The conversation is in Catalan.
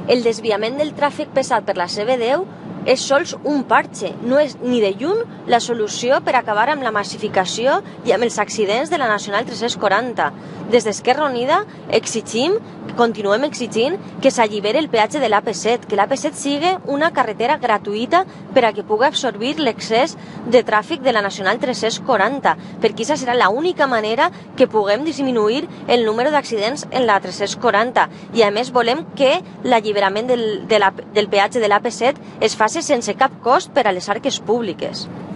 El desviament del tràfic pesat per la CB10 és sols un parche, no és ni de lluny la solució per acabar amb la massificació i amb els accidents de la Nacional 340. Des d'Esquerra Unida continuem exigint que s'alliberi el peatge de l'AP7, que l'AP7 sigui una carretera gratuïta per a que pugui absorbir l'excés de tràfic de la Nacional 340, perquè aquesta serà l'única manera que puguem disminuir el número d'accidents en la 340. I a més volem que l'alliberament del peatge de l'AP7 es faci sense cap cost per a les arques públiques.